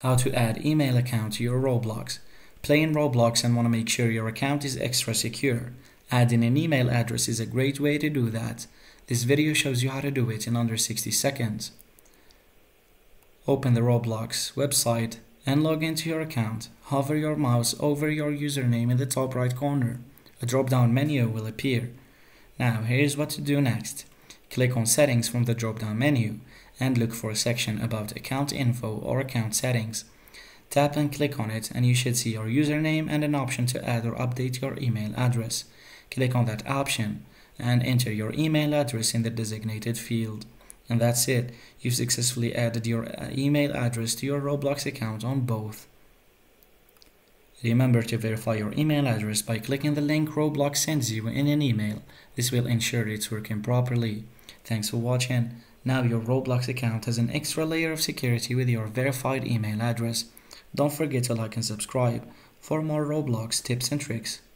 How to add email account to your Roblox. Play in Roblox and want to make sure your account is extra secure. Adding an email address is a great way to do that. This video shows you how to do it in under 60 seconds. Open the Roblox website and log into your account. Hover your mouse over your username in the top right corner. A drop-down menu will appear. Now here's what to do next. Click on Settings from the drop-down menu and look for a section about Account Info or Account Settings. Tap and click on it and you should see your username and an option to add or update your email address. Click on that option and enter your email address in the designated field. And that's it. You've successfully added your email address to your Roblox account on both. Remember to verify your email address by clicking the link Roblox sends you in an email. This will ensure it's working properly. Thanks for watching. Now your Roblox account has an extra layer of security with your verified email address. Don't forget to like and subscribe for more Roblox tips and tricks.